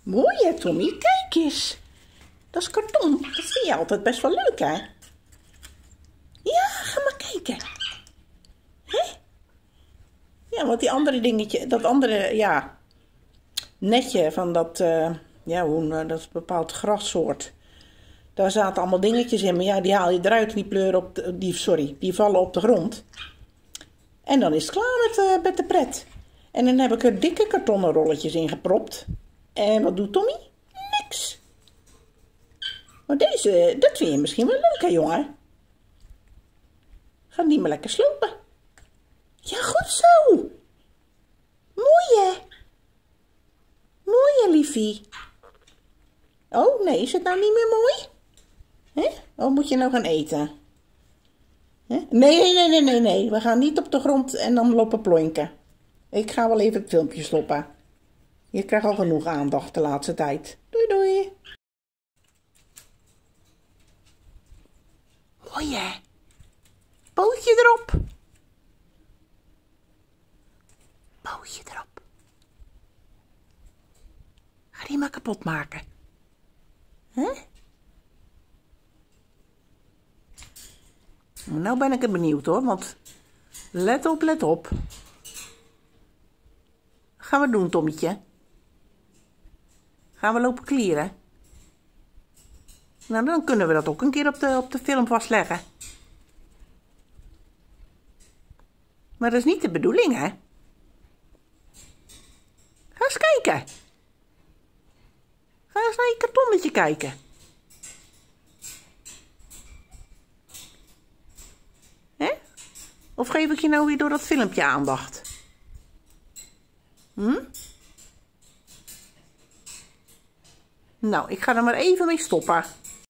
Mooi hè, Tommy? Kijk eens. Dat is karton. Dat vind je altijd best wel leuk, hè? Ja, ga maar kijken. Hè? Ja, want die andere dingetje, dat andere, ja, netje van dat, dat is een bepaald grassoort. Daar zaten allemaal dingetjes in, maar ja, die haal je eruit en die pleuren op die vallen op de grond. En dan is het klaar met de pret. En dan heb ik er dikke kartonnen rolletjes in gepropt. En wat doet Tommy? Niks. Maar deze, dat vind je misschien wel leuk, hè, jongen? Ga die maar lekker slopen. Ja, goed zo. Mooi, hè? Mooi, hè, liefie? Oh, nee, is het nou niet meer mooi? Hè? Of moet je nou gaan eten? Hè? Nee. We gaan niet op de grond en dan lopen plonken. Ik ga wel even het filmpje stoppen. Je krijgt al genoeg aandacht de laatste tijd. Doei, doei. Mooi, hè? Pootje erop. Pootje erop. Ga die maar kapot maken. Hè? Nou ben ik er benieuwd hoor, want let op, let op. Wat gaan we doen, Tommetje? Gaan we lopen klieren? Nou, dan kunnen we dat ook een keer op de film vastleggen. Maar dat is niet de bedoeling, hè? Ga eens kijken. Ga eens naar je kartonnetje kijken. Hè? Of geef ik je nou weer door dat filmpje aandacht? Nou, ik ga er maar even mee stoppen.